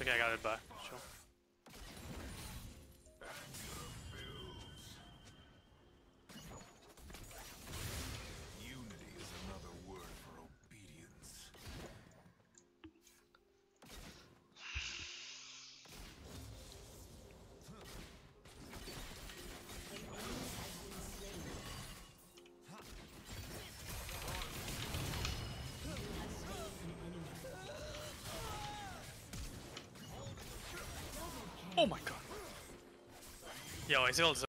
okay, I got it back. Sure. Unity is another word for obedience. Oh my god. Yo, Ezreal is